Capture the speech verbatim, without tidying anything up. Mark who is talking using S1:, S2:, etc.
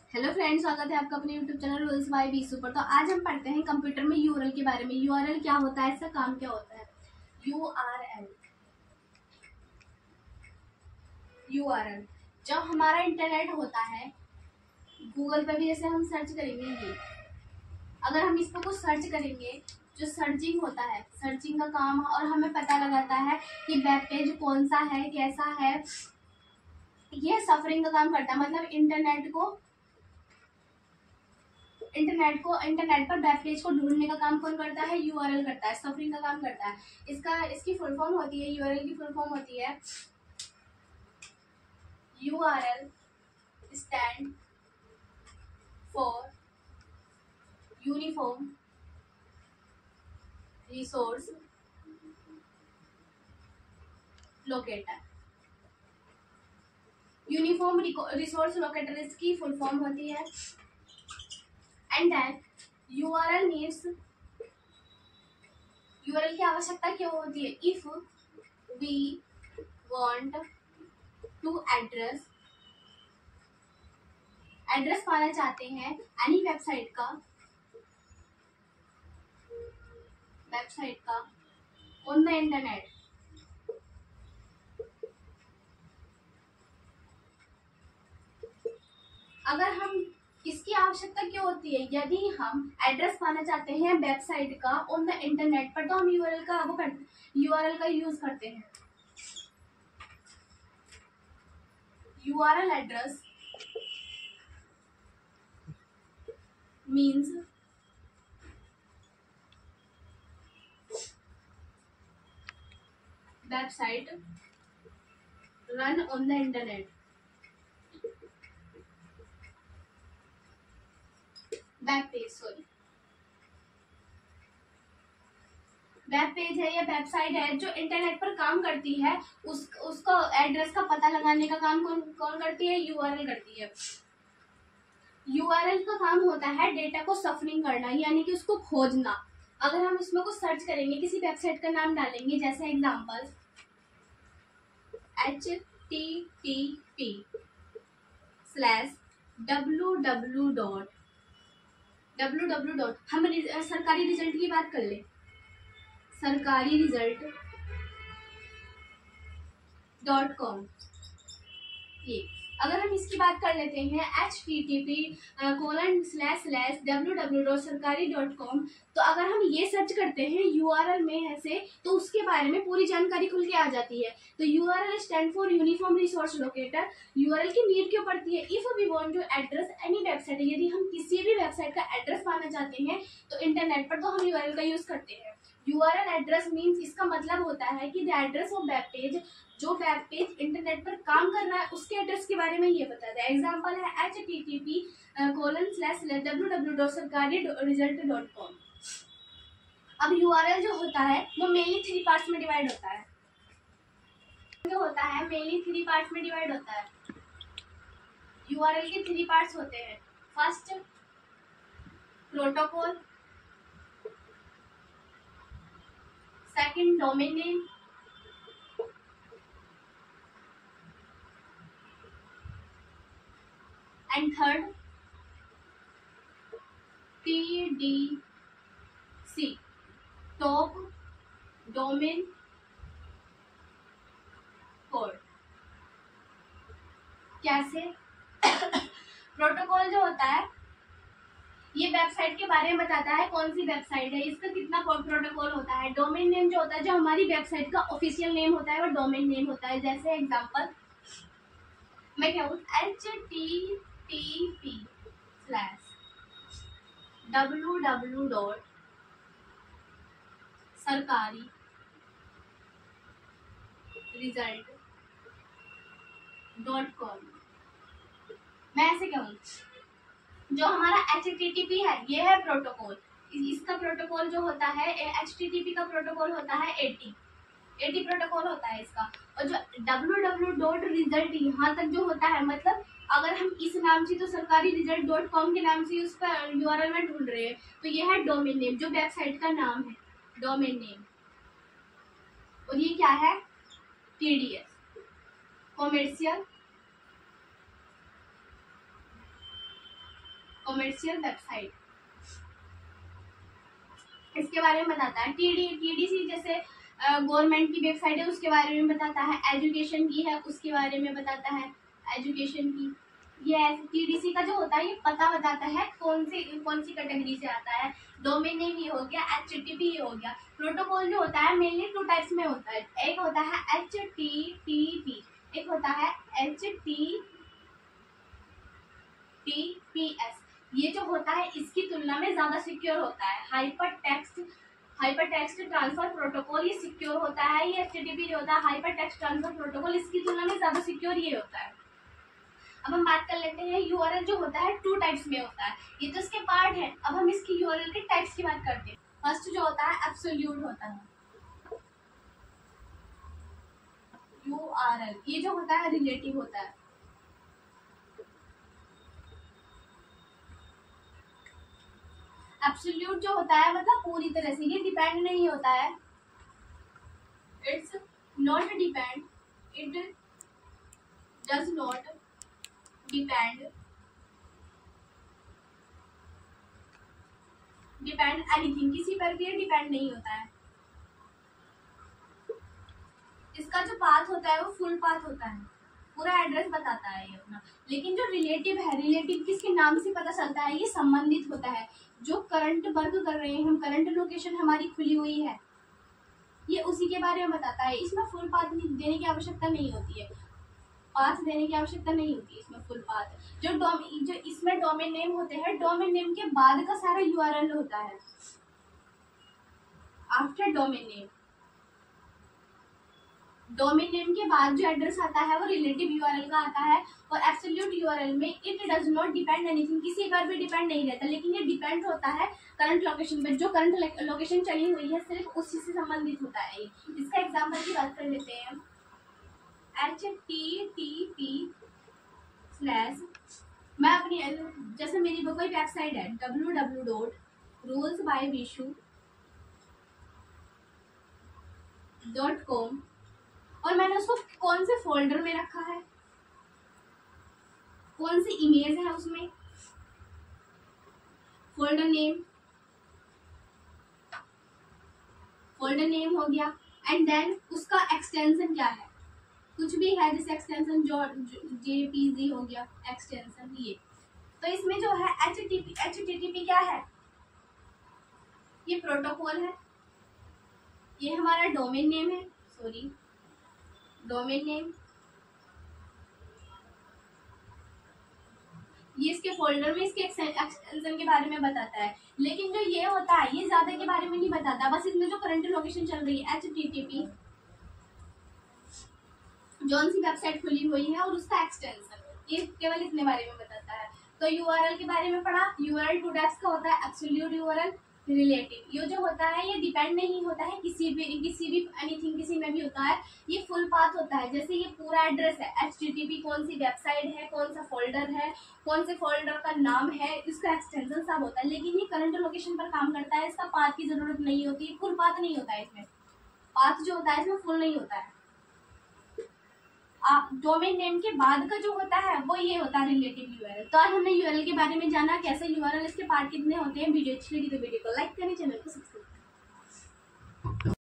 S1: Hello friends, स्वागत है आपका अपने यूट्यूब चैनल रूल्स बाय बीसू पर। तो आज हम पढ़ते हैं कंप्यूटर में यूआरएल के बारे में। यूआरएल क्या होता है, इसका काम क्या होता है। यूआरएल यूआरएल जब हमारा इंटरनेट होता है, गूगल पर भी जैसे हम सर्च करेंगे, ये अगर हम इस पर कुछ सर्च करेंगे, जो सर्चिंग होता है, सर्चिंग का काम, और हमें पता लगाता है कि वेब पेज कौन सा है, कैसा है, ये सफरिंग का काम करता है। मतलब इंटरनेट को इंटरनेट को इंटरनेट पर वेब पेज को ढूंढने का काम कौन करता है, यूआरएल करता है, सफरिंग का काम करता है। इसका इसकी फुल फॉर्म होती है, यूआरएल की फुल फॉर्म होती है URL stand for uniform resource locator. Uniform resource locator इसकी फुल फॉर्म होती है। And then URL needs URL की आवश्यकता क्यों होती है। If we want to address address पाना चाहते हैं एनी वेबसाइट का वेबसाइट का ऑन द इंटरनेट, अगर हम इसकी आवश्यकता क्यों होती है, यदि हम एड्रेस पाना चाहते हैं वेबसाइट का ऑन द इंटरनेट पर, तो हम यूआरएल का वो कर यूआरएल का यूज करते हैं। URL address means website run on the internet. Web page sorry web page है या वेबसाइट है जो इंटरनेट पर काम करती है, उस उसको एड्रेस का पता लगाने का काम कौन कौन करती है, यूआरएल करती है। यूआरएल का काम होता है डेटा को सफरिंग करना, यानी कि उसको खोजना। अगर हम उसमें कुछ सर्च करेंगे, किसी वेबसाइट का नाम डालेंगे, जैसे example H T T P slash W W dot W W dot हम सरकारी रिजल्ट की बात कर ले सरकारी रिजल्ट डॉट कॉम। ये अगर हम इसकी बात कर लेते हैं H T T P colon slash slash W W dot सरकारी डॉट कॉम, तो अगर हम ये सर्च करते हैं यूआरएल में ऐसे, तो उसके बारे में पूरी जानकारी खुल के आ जाती है। तो URL stand for uniform resource locator. URL की नीड क्यों पड़ती है, if we want to address any website, यदि हम किसी भी वेबसाइट का एड्रेस पाना चाहते हैं तो इंटरनेट पर, तो हम यूआरएल का यूज करते हैं। यूआरएल एड्रेस मीन्स, इसका मतलब होता है कि the address of web page, जो वेब पेज इंटरनेट पर काम कर रहा है उसके एड्रेस के बारे में ये बताता है। एग्जांपल है H T T P colon slash W W dot सरकारी रिजल्ट डॉट कॉम। अब यूआरएल जो होता है वो मेनली थ्री पार्ट्स में डिवाइड होता है जो होता है मेनली थ्री पार्ट्स में डिवाइड होता है। यूआरएल के थ्री पार्ट्स होते हैं। First protocol, second domain name, and third T D C top domain code. कैसे प्रोटोकॉल जो होता है ये वेबसाइट के बारे में बताता है, कौन सी वेबसाइट है, इसका कितना प्रोटोकॉल होता है। डोमेन नेम जो होता है, जो हमारी वेबसाइट का ऑफिशियल नेम होता है, वो डोमेन नेम होता है। जैसे एग्जांपल मैं क्या हूँ, H T T P slash W W dot सरकारी रिजल्ट डॉट कॉम। मैं ऐसे कहूँ, जो हमारा एच टी टी पी है ये है प्रोटोकॉल, इसका प्रोटोकॉल जो होता है, एच टी टी पी का प्रोटोकॉल होता है एटी एटी प्रोटोकॉल होता है इसका। और जो डब्ल्यू डब्ल्यू डॉट रिजल्ट यहाँ तक जो होता है, मतलब अगर हम इस नाम से, तो सरकारी रिजल्ट डॉट कॉम के नाम से उस पर यूआरएल में ढूंढ रहे हैं, तो ये है डोमेन नेम, जो वेबसाइट का नाम है, डोमेन नेम। और ये क्या है, टीडीएस, कॉमर्शियल कॉमर्शियल वेबसाइट, इसके बारे में बताता है। टीडी टीडीसी जैसे गवर्नमेंट की वेबसाइट है उसके बारे में बताता है। एजुकेशन की है उसके बारे में बताता है, एजुकेशन की। ये टीडीसी का जो होता है ये पता बताता है कौन सी कौन सी कैटेगरी से आता है। डोमेन नेम ये हो गया, एचटीटीपी ये हो गया। प्रोटोकॉल जो होता है मेनली टू टाइप्स में होता है, एक होता है एचटीटीपी, एक होता है एचटीटीपीएस। ये जो होता है इसकी तुलना में ज्यादा सिक्योर होता है। Hypertext hypertext transfer protocol ये सिक्योर होता है। ये एचटीटीपी जो होता है हाइपर टेक्स्ट ट्रांसफर प्रोटोकॉल, इसकी तुलना में ज्यादा सिक्योर ये होता है। अब हम बात कर लेते हैं यूआरएल जो होता है टू टाइप्स में होता है, ये तो इसके पार्ट है। अब हम इसकी यूआरएल के टाइप्स की बात करते हैं। फर्स्ट जो होता है एब्सोल्यूट होता है, यूआरएल ये जो होता है रिलेटिव होता है। एब्सोल्यूट जो होता है मतलब पूरी तरह से, ये डिपेंड नहीं होता है, it's not depend, it does not depend depend anything, किसी पर भी डिपेंड नहीं होता है। इसका जो पाथ होता है वो फुल पाथ होता है, पूरा एड्रेस बताता है ये अपना। लेकिन जो रिलेटिव है, रिलेटिव किसके नाम से पता चलता है, ये संबंधित होता है। जो करंट वर्क कर रहे हैं हम, करंट लोकेशन हमारी खुली हुई है, ये उसी के बारे में बताता है। इसमें फुल पाथ देने की आवश्यकता नहीं होती है, पाथ देने की आवश्यकता नहीं होती है इसमें फुल पाथ। जो डोमेन जो इसमें डोमेन नेम होते हैं, डोमेन नेम के बाद का सारा यूआरएल होता है। After domain name, domain name के बाद जो एड्रेस आता है वो रिलेटिव यूआरएल का आता है। और एब्सोल्यूट यूआरएल में it does not depend anything, किसी पर भी डिपेंड नहीं रहता, लेकिन ये डिपेंड होता है करंट लोकेशन पर। जो करंट लोकेशन चली हुई है सिर्फ उसी से संबंधित होता है। इसका एग्जाम्पल की बात कर लेते हैं। H T T P slash, मैं अपनी जैसे मेरी कोई वेबसाइट है W W dot rules by Vishu dot com, और मैंने उसको कौन से फोल्डर में रखा है, कौन सी इमेज है उसमें, फोल्डर नेम, फोल्डर नेम हो गया। एंड देन उसका एक्सटेंशन क्या है, कुछ भी है जैसे एक्सटेंशन जो जेपीजी हो गया एक्सटेंशन ये। तो इसमें जो है एचटीटीपी, एचटीटीपी क्या है, ये प्रोटोकॉल है, ये हमारा डोमेन नेम है, सॉरी डोमेन नेम, ये इसके फोल्डर में इसके एक्सटेंशन के बारे में बताता है। लेकिन जो ये होता है ये ज्यादा के बारे में नहीं बताता, बस इसमें जो करंट लोकेशन चल रही है एचटीटीपी जौन सी वेबसाइट खुली हुई है और उसका एक्सटेंशन, ये केवल इतने बारे में बताता है। तो यूआरएल के बारे में पढ़ा। यूआरएल टू टाइप्स का होता है, एब्सोल्यूट यूआरएल, रिलेटिव। ये जो होता है ये डिपेंड नहीं होता है किसी भी किसी भी एनीथिंग किसी में भी होता है। ये फुल पाथ होता है, जैसे ये पूरा एड्रेस है, एचटीटीपी कौन सी वेबसाइट है, कौन सा फोल्डर है, कौन से फोल्डर का नाम है, इसका एक्सटेंशन सब होता है। लेकिन ये करंट लोकेशन पर काम करता है, इसका पाथ की जरूरत नहीं होती, फुल पाथ नहीं होता है इसमें। पाथ जो होता है इसमें फुल नहीं होता है। डोमेन नेम के बाद का जो होता है वो ये होता है रिलेटिव यूआरएल। तो आज हमने यूआरएल के बारे में जाना, कैसे यूआरएल, इसके पार्ट कितने होते हैं। वीडियो अच्छी लगी तो वीडियो को लाइक करें, चैनल को सब्सक्राइब करें।